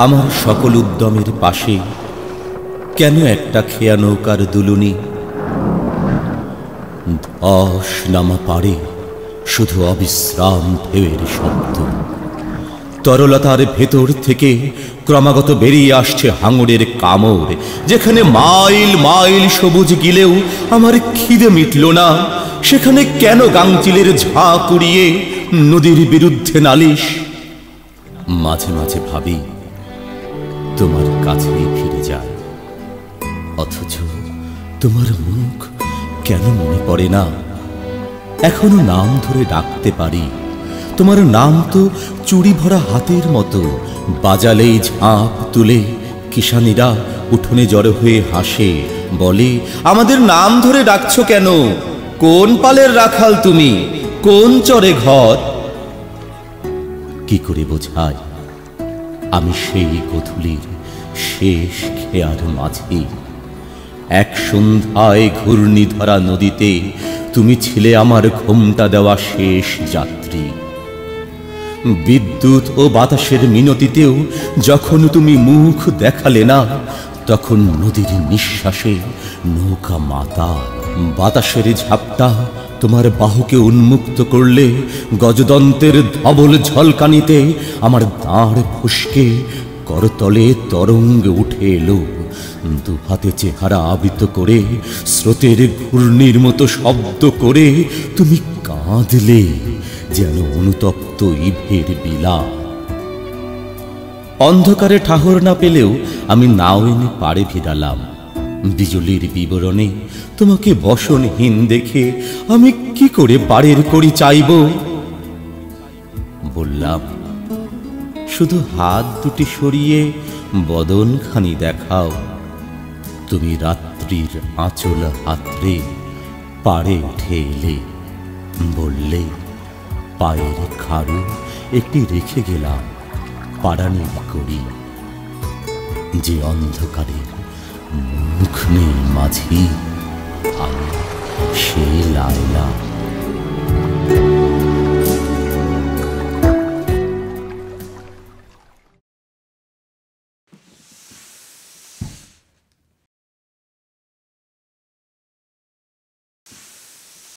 আমার সকল উদ্যমের পাশে কেন একটা খেয়া নৌকার দুলুনি? ধস নামা পারে শুধু অবিশ্রাম ঢেউয়ের শব্দ। তরলতার ভেতর থেকে ক্রমাগত বেরিয়ে আসছে হাঙরের কামড়, যেখানে মাইল মাইল সবুজ গিলেও আমার খিদে মিটল না, সেখানে কেন গাংচিলের ঝাঁ কুড়িয়ে নদীর বিরুদ্ধে নালিশ? মাঝে মাঝে ভাবি তোমার কাছেই ফিরে যায়, অথচ তোমার মুখ কেন মনে পড়ে না? এখনো নাম ধরে ডাকতে পারি, তোমার নাম তো চুড়ি ভরা হাতের মতো, বাজালেই ঝাঁপ তুলে কিষানীরা উঠোনে জড়ো হয়ে হাসে, বলে আমাদের নাম ধরে ডাকছো কেন? কোন পালের রাখাল তুমি? কোন চরে ঘর? কি করে বোঝাই আমি সেই গোধূলির শেষ খেয়ার মাঝে? এক সন্ধ্যায় ঘূর্ণি ধরা নদীতে তুমি ছিলে আমার ঘোমটা দেওয়া শেষ যাত্রী। বিদ্যুৎ ও বাতাসের মিনতিতেও যখন তুমি মুখ দেখালে না, তখন নদীর নিঃশ্বাসে নৌকা মাতা। বাতাসের ঝাপটা তোমার বাহুকে উন্মুক্ত করলে গজদন্তের ধবল ঝলকানিতে আমার দাঁড় ফসকে করতলে তরঙ্গ উঠে এলো। দুহাতে চেহারা আবৃত করে স্রোতের ঘূর্ণির মতো শব্দ করে তুমি কাঁদলে যেন অনুতপ্ত ইভের বিলা। অন্ধকারে ঠাহর না পেলেও আমি নাও এনে পাড়ে ভিড়ালাম। বিজলির বিবরণে তোমাকে বসনহীন দেখে আমি কি করে পাড়ের করি চাইব? বললাম শুধু হাত দুটি সরিয়ে বদনখানি দেখাও। তুমি রাত্রির আঁচল হাতড়ে পাড়ে উঠে এলে, বললে পায়ের খাড়ু একটি রেখে গেলাম পাড়ানির করি, যে অন্ধকারে মুখ নেই মাঝি আমি সে লায়লা।